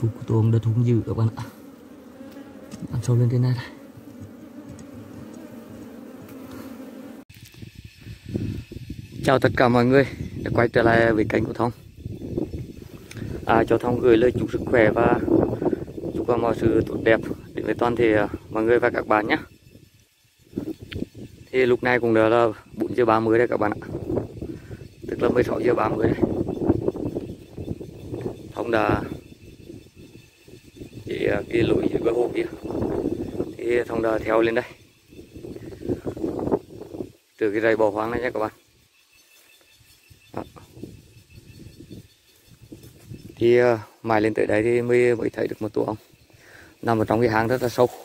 Phục của tôm đất hung dữ các bạn ạ. Ăn sâu lên trên này này. Chào tất cả mọi người đã quay trở lại với kênh của Thông. Cho Thông gửi lời chúc sức khỏe và chúc mọi sự tốt đẹp đến với toàn thể mọi người và các bạn nhé. Thì lúc này cũng đã là 4 giờ 30 đây các bạn ạ. Tức là 16 giờ 30 đây. Thông đã cái lối dưới bờ hồ kia thì Thông đã theo lên đây từ cái rầy bò hoang này nhé các bạn. Đó. Thì mãi lên tới đây thì mới thấy được một tổ ong nằm ở trong cái hang rất là sâu.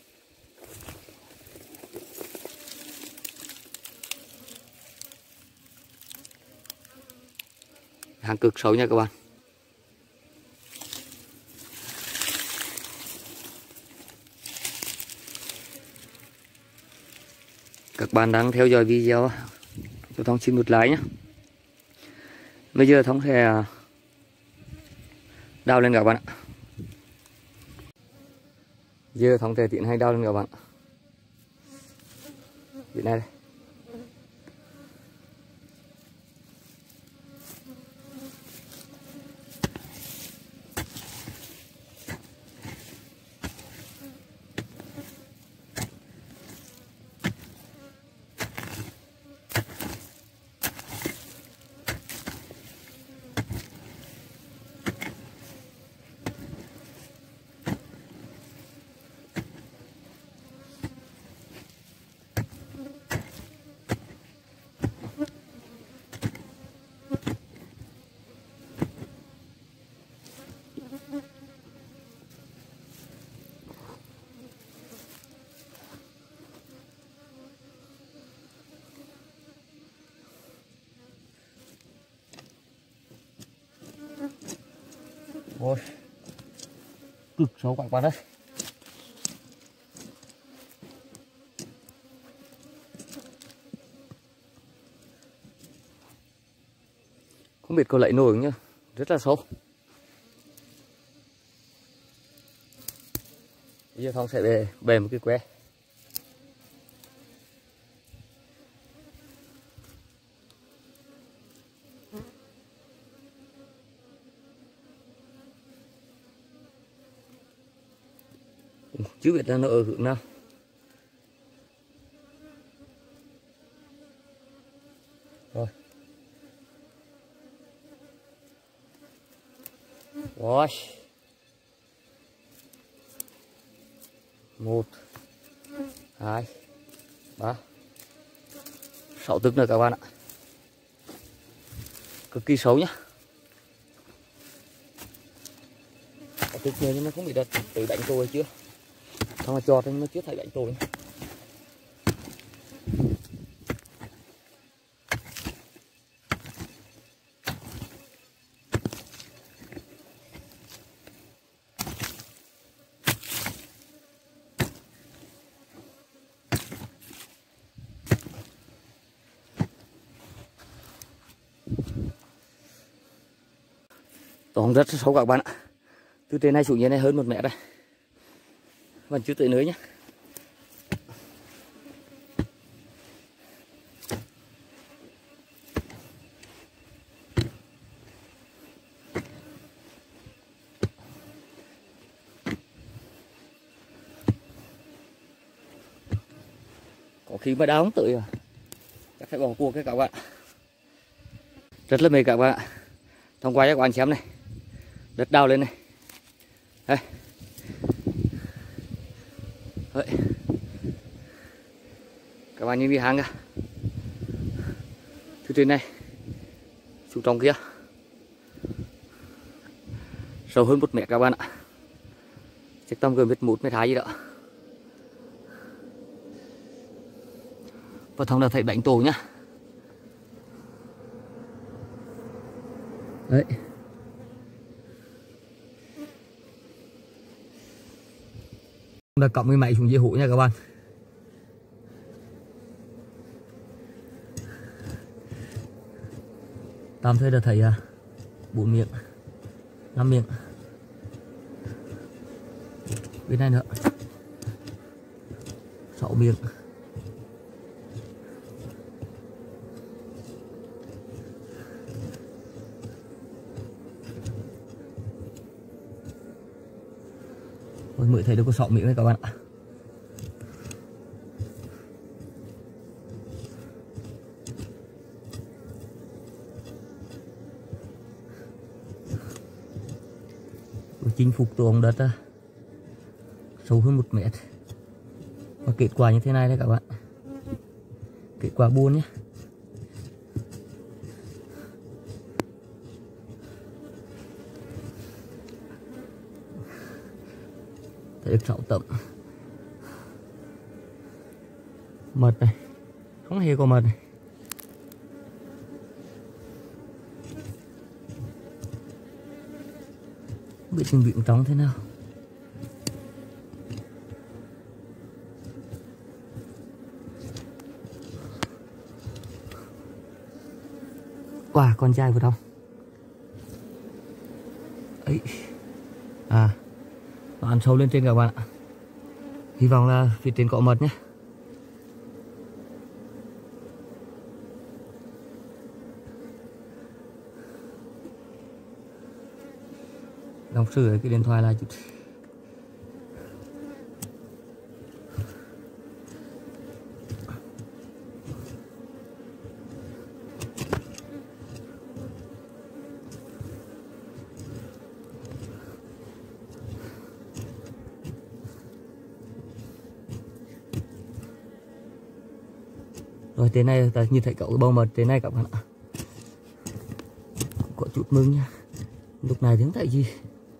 Hang cực sâu nha các bạn. Các bạn đang theo dõi video cho Thông xin một like nhé. Bây giờ Thông sẽ đào lên các bạn ạ. Giờ Thông sẽ tiến hành đào lên các bạn ạ. Vị này đây. Ôi, cực sâu các bạn ơi. Không biết có lấy nổi nhá, rất là sâu. Bây giờ Thông sẽ bề một cái que. Chứ biết là nó ở hướng nào. Rồi. Rồi. 1 2 3 6 tấc nữa các bạn ạ. Cực kỳ xấu nhá. Có tấc nữa nhưng nó không bị đặt tự đánh tôi chưa. Không là cho thì nó chưa thấy đánh tôi. Tổ rất là xấu các bạn ạ. Từ trên này xuống dưới này hơn 1 mét đây. Vẫn chưa tới nơi nhé. Có khi mà đào không tới chắc phải bỏ cuộc cái các bạn. Rất là mệt các bạn ạ. Thông qua cho các bạn xem này. Đất đào lên này. Đây. Đấy. Các bạn nhìn cái hang kìa. Từ trên này xuống trong kia sâu hơn 1 mét các bạn ạ. Chắc tầm gần 1 mét 2 gì đó. Và Thông đã thấy đánh tổ nhá. Đấy. Đã cắm cái máy xuống dưới hũ nha các bạn. Tạm thời đã thấy 4 miệng, 5 miệng. Bên này nữa. Sọ miệng. Ôi, mới thấy được có sọ miệng đấy các bạn ạ. Chinh phục tuồng đất sâu hơn 1 mét. Và kết quả như thế này đấy các bạn. Kết quả buôn nhé. Thấy được 6 tấm. Mật này. Không hề có mật này. Biết trình bị trong thế nào. Wow, con trai vào trong ấy. À, nó ăn sâu lên trên các bạn ạ. Hy vọng là phía trên có mật nhé. Đóng sửa cái điện thoại lại chút. Rồi thế này ta nhìn thấy cậu cái bầu mật thế này các bạn ạ. Có chút mừng nha. Lúc này thì không thấy gì.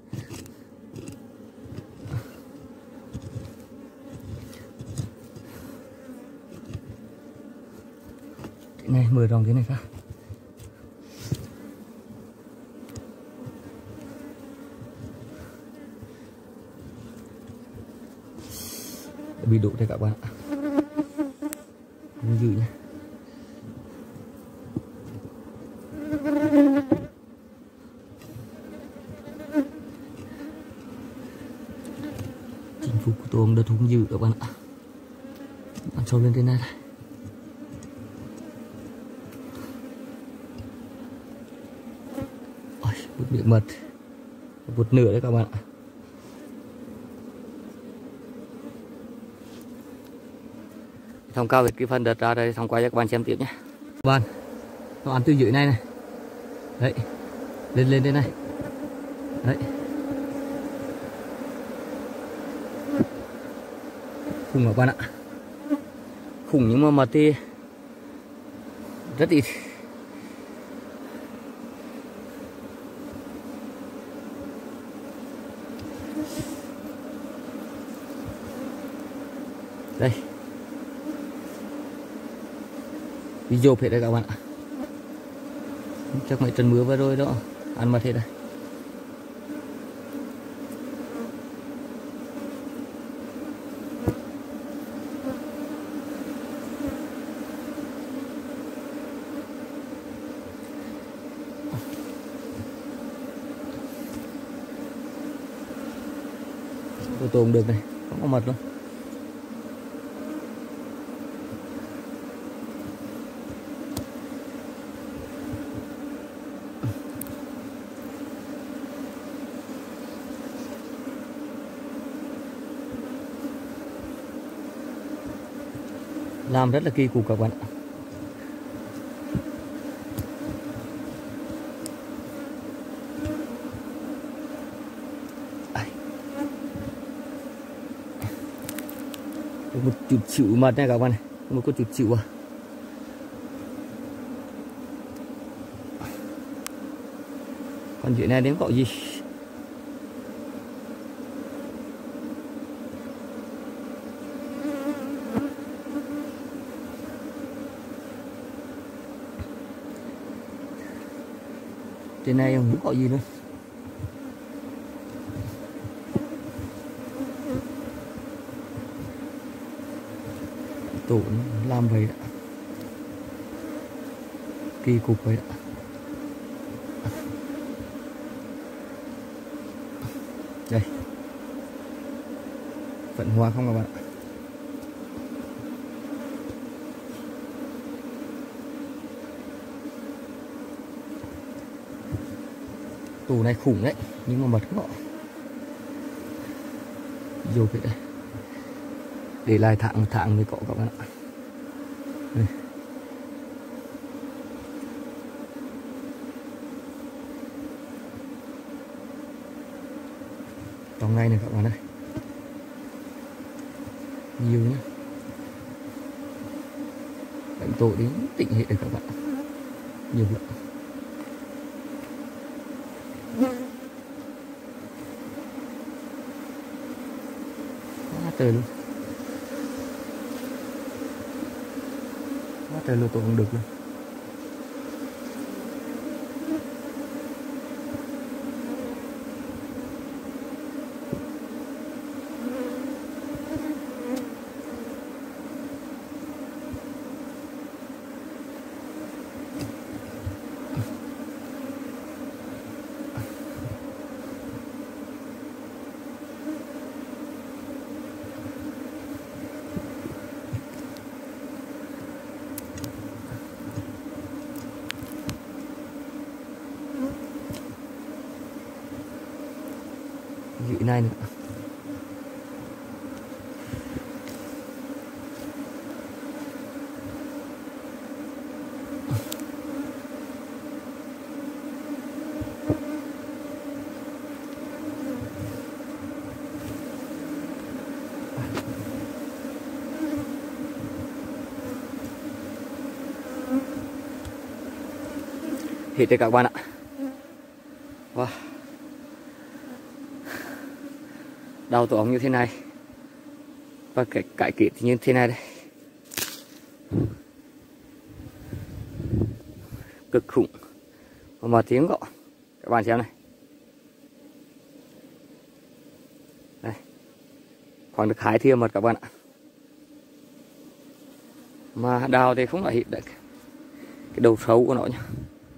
Thế này mở rộng thế này ra. Bị đụng đây các bạn ạ. Không dữ nha. Chinh phục của tôm đất hung dữ các bạn ạ. Ăn sâu lên trên này đây. Ôi, một miệng mật. Một nửa đấy các bạn ạ. Thông cao về cái phần đợt ra đây, thông qua cho các bạn xem tiếp nhé. Các bạn, nó ăn từ dưới này này. Đấy, lên lên đây này. Đấy. Khủng các bạn ạ. Khủng nhưng mà mật thì rất ít. Đây. Đi dồn hết đây các bạn ạ. Chắc mấy trận mưa vừa rồi đó ăn mật hết đây. Tôi tôm được này, không có mật luôn. Làm rất là kỳ cục các bạn ạ. Một chút xíu mật này các bạn này, một chút xíu à. Còn dưới này đến có gì. Trên này không có gì luôn. Tổ làm vậy đó. Kỳ cục vậy đó. Đây. Vẫn hoa không các bạn. Tủ này khủng đấy, nhưng mà mật quá. Vô cái đây. Để lại thẳng mới có các bạn ạ. Đây. Trong ngay này các bạn ơi. Nhiều nhá. Đánh tổ đến tỉnh hệ được các bạn. Nhiều lắm. Quá trời luôn. Quá trời luôn tôi không được luôn. Vị này nữa. Hết rồi các bạn ạ. Wow. Đào tổ ong như thế này và cái kết thì như thế này đây, cực khủng. Mà tiếng gọi các bạn xem này, đây khoảng được 2 thìa mật các bạn ạ. Mà đào thì không là hiện được cái đầu sâu của nó nhá.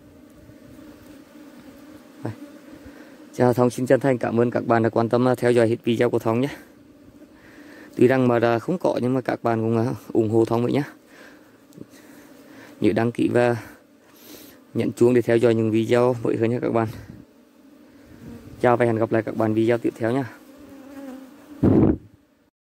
Chào Thông xin chân thành cảm ơn các bạn đã quan tâm theo dõi hết video của Thông nhé. Tuy rằng mà không có nhưng mà các bạn cũng ủng hộ Thông vậy nhé. Nhớ đăng ký và nhấn chuông để theo dõi những video mới hơn nha các bạn. Chào và hẹn gặp lại các bạn video tiếp theo nhé.